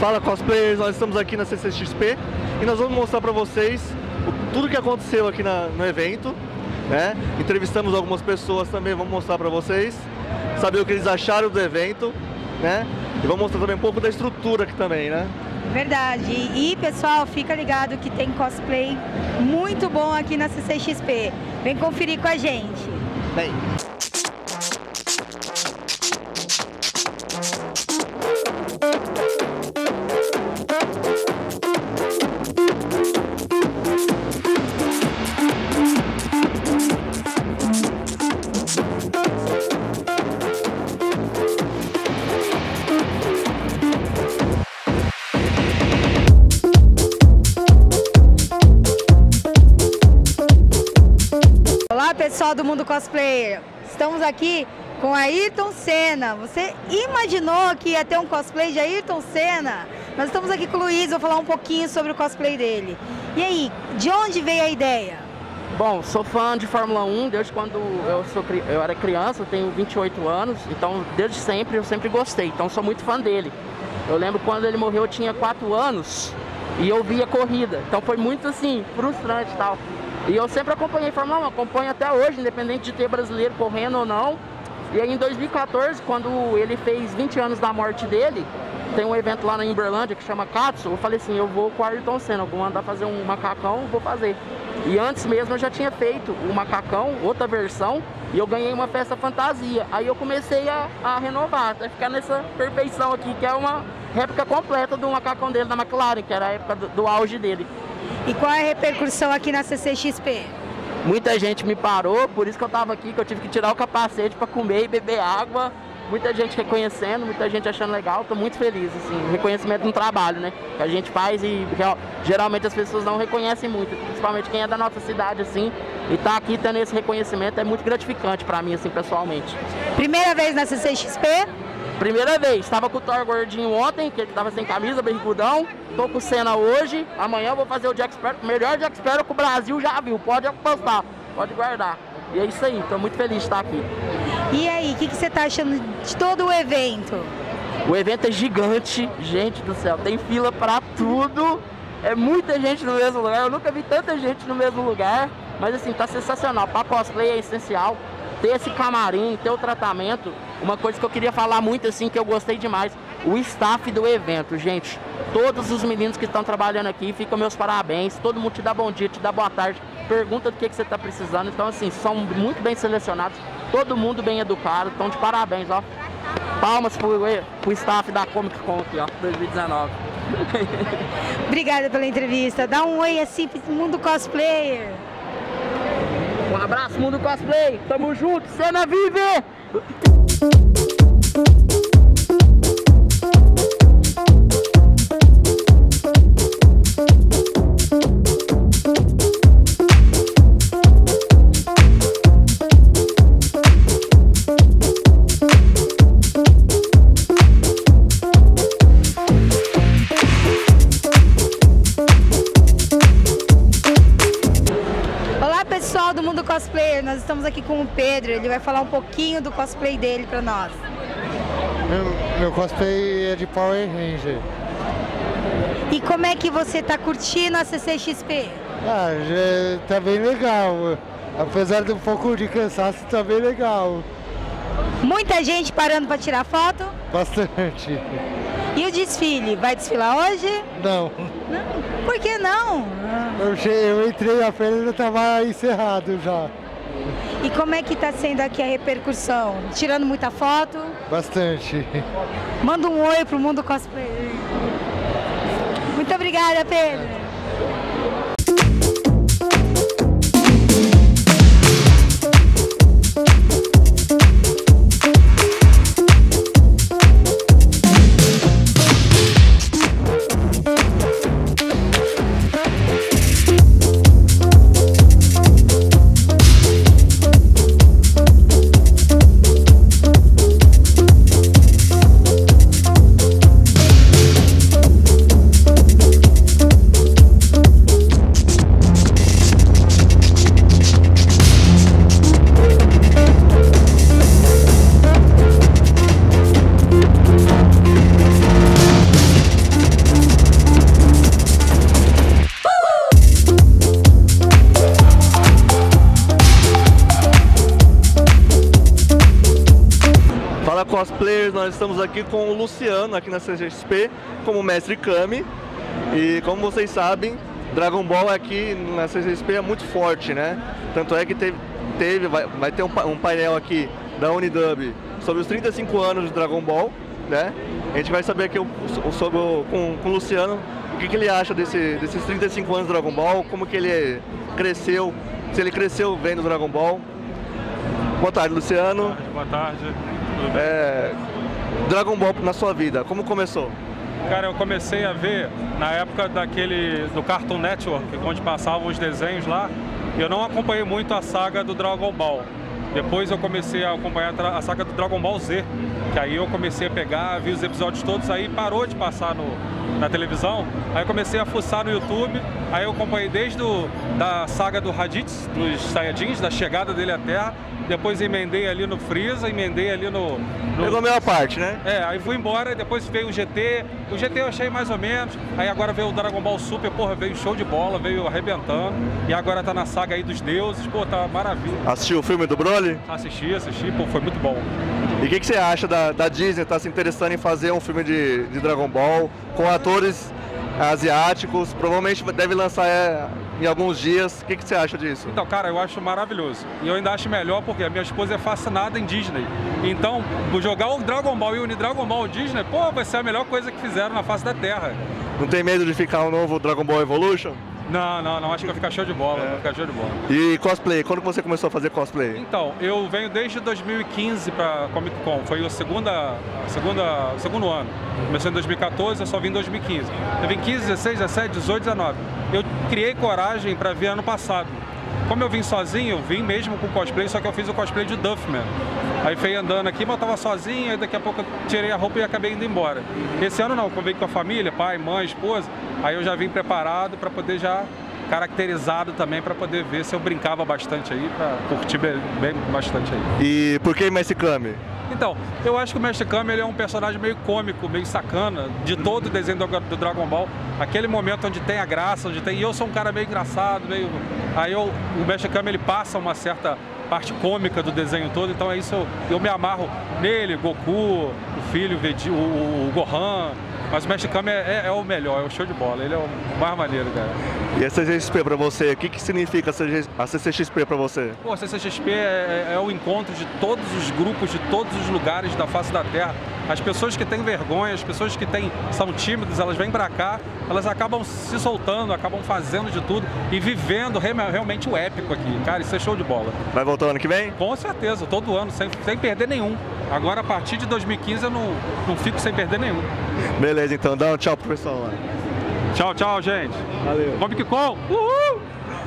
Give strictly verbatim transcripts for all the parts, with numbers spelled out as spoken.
Fala cosplayers, nós estamos aqui na C C X P e nós vamos mostrar para vocês o, tudo que aconteceu aqui na, no evento, né? Entrevistamos algumas pessoas também, vamos mostrar para vocês, saber o que eles acharam do evento, né? E vamos mostrar também um pouco da estrutura aqui também, né? Verdade. E pessoal, fica ligado que tem cosplay muito bom aqui na C C X P. Vem conferir com a gente. Bem. Olá pessoal do Mundo Cosplayer, estamos aqui com Ayrton Senna. Você imaginou que ia ter um cosplay de Ayrton Senna? Nós estamos aqui com o Luiz, vou falar um pouquinho sobre o cosplay dele. E aí, de onde veio a ideia? Bom, sou fã de Fórmula um desde quando eu, sou, eu era criança, eu tenho vinte e oito anos, então desde sempre eu sempre gostei, então sou muito fã dele. Eu lembro quando ele morreu eu tinha quatro anos e eu via corrida, então foi muito assim, frustrante e tal. E eu sempre acompanhei Fórmula um, acompanho até hoje, independente de ter brasileiro correndo ou não. E aí em dois mil e quatorze, quando ele fez vinte anos da morte dele, tem um evento lá na Uberlândia que chama Katsu, eu falei assim, eu vou com o Ayrton Senna, eu vou mandar fazer um macacão, vou fazer. E antes mesmo eu já tinha feito o macacão, outra versão, e eu ganhei uma festa fantasia. Aí eu comecei a, a renovar, até ficar nessa perfeição aqui, que é uma réplica completa do macacão dele da McLaren, que era a época do, do auge dele. E qual é a repercussão aqui na C C X P? Muita gente me parou, por isso que eu tava aqui, que eu tive que tirar o capacete para comer e beber água. Muita gente reconhecendo, muita gente achando legal, tô muito feliz, assim, reconhecimento no trabalho, né, que a gente faz e real, geralmente as pessoas não reconhecem muito, principalmente quem é da nossa cidade, assim, e tá aqui tendo esse reconhecimento é muito gratificante para mim, assim, pessoalmente. Primeira vez na C C X P? Primeira vez, estava com o Thor gordinho ontem, que ele estava sem camisa, barrigudão. Tô com o Senna hoje, amanhã eu vou fazer o Jack Sparrow, o melhor Jack Sparrow que o Brasil já viu, pode postar, pode guardar. E é isso aí, tô muito feliz de estar aqui. E aí, o que, que você tá achando de todo o evento? O evento é gigante, gente do céu, tem fila pra tudo, é muita gente no mesmo lugar, eu nunca vi tanta gente no mesmo lugar, mas assim, tá sensacional, pra cosplay é essencial. Ter esse camarim, ter o tratamento, uma coisa que eu queria falar muito assim, que eu gostei demais, o staff do evento, gente, todos os meninos que estão trabalhando aqui, ficam meus parabéns, todo mundo te dá bom dia, te dá boa tarde, pergunta do que, que você está precisando, então assim, são muito bem selecionados, todo mundo bem educado, então de parabéns, ó, palmas pro, pro staff da Comic Con aqui, ó, dois mil e dezenove. Obrigada pela entrevista, dá um oi assim pro Mundo Cosplayer. Um abraço, Mundo Cosplay, tamo junto, Senna vive! Pessoal do Mundo Cosplayer, nós estamos aqui com o Pedro, ele vai falar um pouquinho do cosplay dele para nós. Meu, meu cosplay é de Power Ranger. E como é que você está curtindo a C C X P? Ah, já tá bem legal. Apesar de um pouco de cansaço, tá bem legal. Muita gente parando para tirar foto? Bastante. E o desfile? Vai desfilar hoje? Não. Não? Por que não? Eu, cheguei, eu entrei na feira e já estava encerrado já. E como é que está sendo aqui a repercussão? Tirando muita foto? Bastante. Manda um oi pro Mundo Cosplay. Muito obrigada, Pedro. Fala cosplayers, nós estamos aqui com o Luciano, aqui na C C X P, como mestre Kami. E como vocês sabem, Dragon Ball aqui na C C X P é muito forte, né? Tanto é que teve, teve vai, vai ter um, um painel aqui da Unidub sobre os trinta e cinco anos de Dragon Ball, né? A gente vai saber aqui o, o, sobre o, com, com o Luciano o que, que ele acha desse, desses trinta e cinco anos de Dragon Ball, como que ele cresceu, se ele cresceu vendo Dragon Ball. Boa tarde, Luciano. Boa tarde, boa tarde. Tudo bem? É, Dragon Ball na sua vida, como começou? Cara, eu comecei a ver na época daquele do Cartoon Network, onde passavam os desenhos lá. Eu não acompanhei muito a saga do Dragon Ball. Depois eu comecei a acompanhar a saga do Dragon Ball Z, que aí eu comecei a pegar, vi os episódios todos, aí parou de passar no, na televisão. Aí eu comecei a fuçar no YouTube, aí eu acompanhei desde o, da saga do Raditz, dos Saiyajins, da chegada dele à Terra. Depois emendei ali no Freeza, emendei ali no... no... Pegou a melhor parte, né? É, aí fui embora, depois veio o G T. O G T eu achei mais ou menos. Aí agora veio o Dragon Ball Super, porra, veio show de bola, veio arrebentando. E agora tá na saga aí dos deuses, pô, tá maravilha. Assistiu o filme do Broly? Assisti, assisti, pô, foi muito bom. E o que, que você acha da, da Disney estar tá se interessando em fazer um filme de, de Dragon Ball com atores asiáticos? Provavelmente deve lançar é, em alguns dias. O que, que você acha disso? Então, cara, eu acho maravilhoso. E eu ainda acho melhor porque a minha esposa é fascinada em Disney. Então, jogar o Dragon Ball e unir Dragon Ball Disney, pô, vai ser a melhor coisa que fizeram na face da Terra. Não tem medo de ficar um novo Dragon Ball Evolution? Não, não, não, acho que vai ficar show de bola, é. vai ficar show de bola. E cosplay, quando você começou a fazer cosplay? Então, eu venho desde dois mil e quinze pra Comic Con, foi o, segunda, a segunda, o segundo ano. Comecei em dois mil e quatorze, eu só vim em dois mil e quinze. Eu vim quinze, dezesseis, dezessete, dezoito, dezenove. Eu criei coragem pra vir ano passado. Como eu vim sozinho, eu vim mesmo com cosplay, só que eu fiz o cosplay de Duffman. Aí fui andando aqui, mas eu tava sozinho, aí daqui a pouco eu tirei a roupa e acabei indo embora. Esse ano não, eu vim com a família, pai, mãe, esposa, aí eu já vim preparado para poder já caracterizado também para poder ver se eu brincava bastante aí, para curtir bem, bem bastante aí. E por que Mestre Kami? Então, eu acho que o Mestre Kami ele é um personagem meio cômico, meio sacana, de todo o desenho do, do Dragon Ball. Aquele momento onde tem a graça, onde tem... E eu sou um cara meio engraçado, meio... Aí eu, o Mestre Kami ele passa uma certa parte cômica do desenho todo, então é isso, eu, eu me amarro nele, Goku, o filho, o, Vegeta, o, o Gohan. Mas o Mestre Kami é, é, é o melhor, é o show de bola, ele é o mais maneiro, cara. E a C C X P pra você, o que, que significa a C C X P pra você? Pô, a C C X P é, é o encontro de todos os grupos, de todos os lugares da face da Terra. As pessoas que têm vergonha, as pessoas que têm, são tímidas, elas vêm pra cá, elas acabam se soltando, acabam fazendo de tudo e vivendo realmente o épico aqui. Cara, isso é show de bola. Vai voltar ano que vem? Com certeza, todo ano, sem, sem perder nenhum. Agora, a partir de dois mil e quinze, eu não, não fico sem perder nenhum. Beleza, então. Dá um tchau pro pessoal lá. Tchau, tchau, gente. Valeu. Comic Con! Uhul!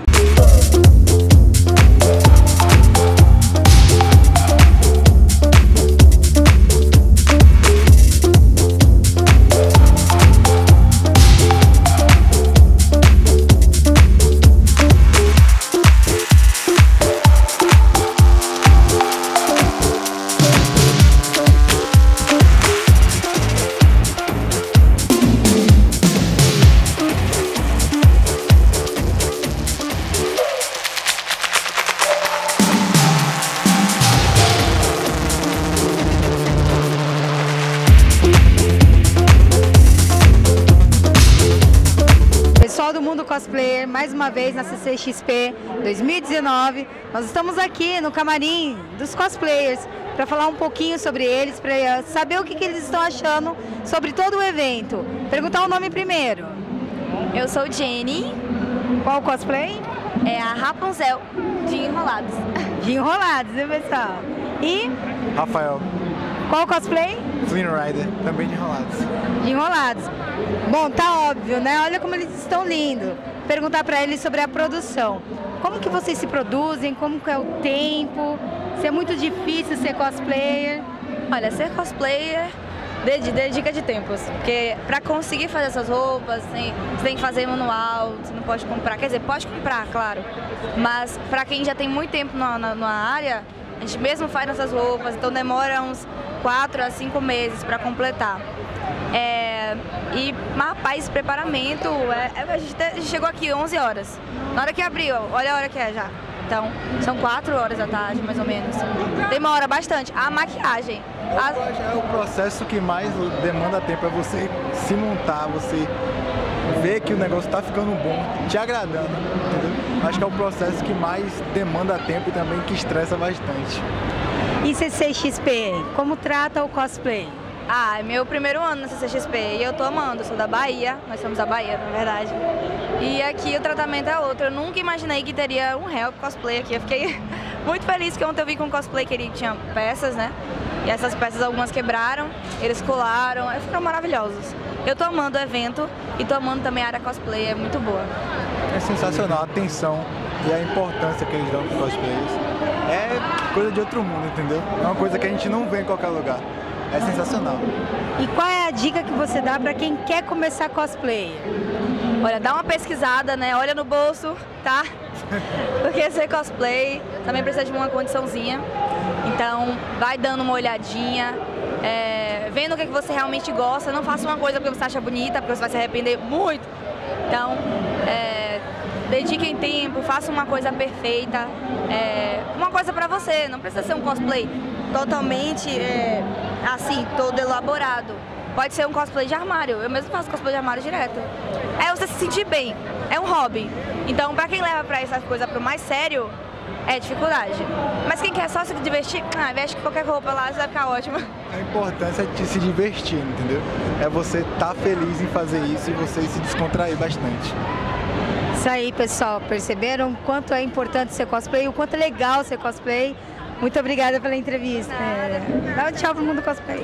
Do mundo cosplayer, mais uma vez na C C X P dois mil e dezenove. Nós estamos aqui no camarim dos cosplayers para falar um pouquinho sobre eles, para saber o que, que eles estão achando sobre todo o evento. Perguntar o nome primeiro. Eu sou Jenny. Qual cosplay? É a Rapunzel de Enrolados. De Enrolados, viu, pessoal? E? Rafael. Qual cosplay? Flynn Rider, também de Enrolados. De Enrolados. Bom, tá óbvio, né? Olha como eles estão lindos. Perguntar para eles sobre a produção. Como que vocês se produzem? Como que é o tempo? Se é muito difícil ser cosplayer? Olha, ser cosplayer dedica de tempos. Porque para conseguir fazer essas roupas, você tem que fazer manual, você não pode comprar. Quer dizer, pode comprar, claro. Mas para quem já tem muito tempo na, na, na área, a gente mesmo faz nossas roupas, então demora uns quatro a cinco meses para completar. É, e, rapaz, preparamento, é, a, gente te, a gente chegou aqui onze horas. Na hora que abriu, olha a hora que é já. Então, são quatro horas da tarde, mais ou menos. Demora bastante. A maquiagem. As... É o processo que mais demanda tempo, é você se montar, você ver que o negócio está ficando bom, te agradando, entendeu? Acho que é o processo que mais demanda tempo e também que estressa bastante. E C C X P, como trata o cosplay? Ah, é meu primeiro ano na C C X P e eu tô amando, eu sou da Bahia, nós somos da Bahia, na verdade. E aqui o tratamento é outro, eu nunca imaginei que teria um help cosplay aqui, eu fiquei muito feliz que ontem eu vi com um cosplay que ele tinha peças, né? E essas peças algumas quebraram, eles colaram, ficaram maravilhosos. Eu tô amando o evento e tô amando também a área cosplay, é muito boa. É sensacional a atenção e a importância que eles dão para os cosplayers. É coisa de outro mundo, entendeu? É uma coisa que a gente não vê em qualquer lugar. É sensacional. E qual é a dica que você dá para quem quer começar cosplay? Olha, dá uma pesquisada, né? Olha no bolso, tá? Porque ser cosplay também precisa de uma condiçãozinha. Então, vai dando uma olhadinha, é, vendo o que você realmente gosta. Não faça uma coisa porque você acha bonita, porque você vai se arrepender muito. Então, é, dediquem tempo, faça uma coisa perfeita, é, uma coisa pra você. Não precisa ser um cosplay totalmente, é, assim, todo elaborado. Pode ser um cosplay de armário, eu mesmo faço cosplay de armário direto. É você se sentir bem, é um hobby. Então, pra quem leva pra essa coisa pro mais sério, é dificuldade. Mas quem quer só se divertir, ah, veste qualquer roupa lá, vai ficar ótimo. A importância é de se divertir, entendeu? É você estar feliz em fazer isso e você se descontrair bastante. Isso aí, pessoal, perceberam o quanto é importante ser cosplay, o quanto é legal ser cosplay. Muito obrigada pela entrevista. É, dá um tchau pro mundo cosplay.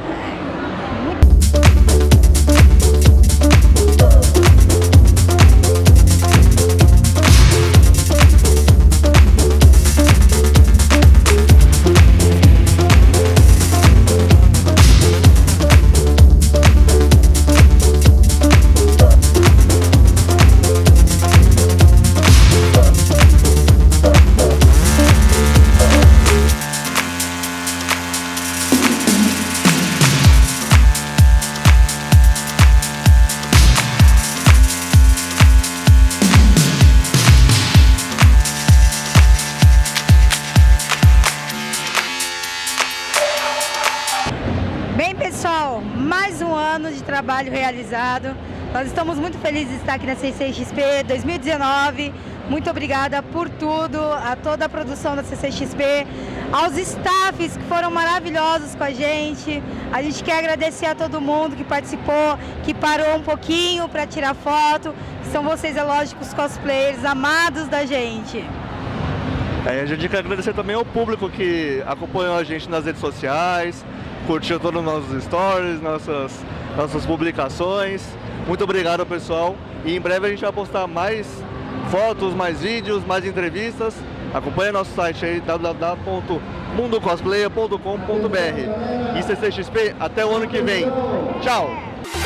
Pessoal, mais um ano de trabalho realizado. Nós estamos muito felizes de estar aqui na C C X P dois mil e dezenove. Muito obrigada por tudo, a toda a produção da C C X P, aos staffs que foram maravilhosos com a gente. A gente quer agradecer a todo mundo que participou, que parou um pouquinho para tirar foto. São vocês, é lógico, os cosplayers amados da gente. É, a gente quer agradecer também ao público que acompanhou a gente nas redes sociais, curtiu todos os nossos stories, nossas, nossas publicações. Muito obrigado, pessoal. E em breve a gente vai postar mais fotos, mais vídeos, mais entrevistas. Acompanhe nosso site aí, w w w ponto mundo cosplayer ponto com ponto b r. E C C X P até o ano que vem. Tchau!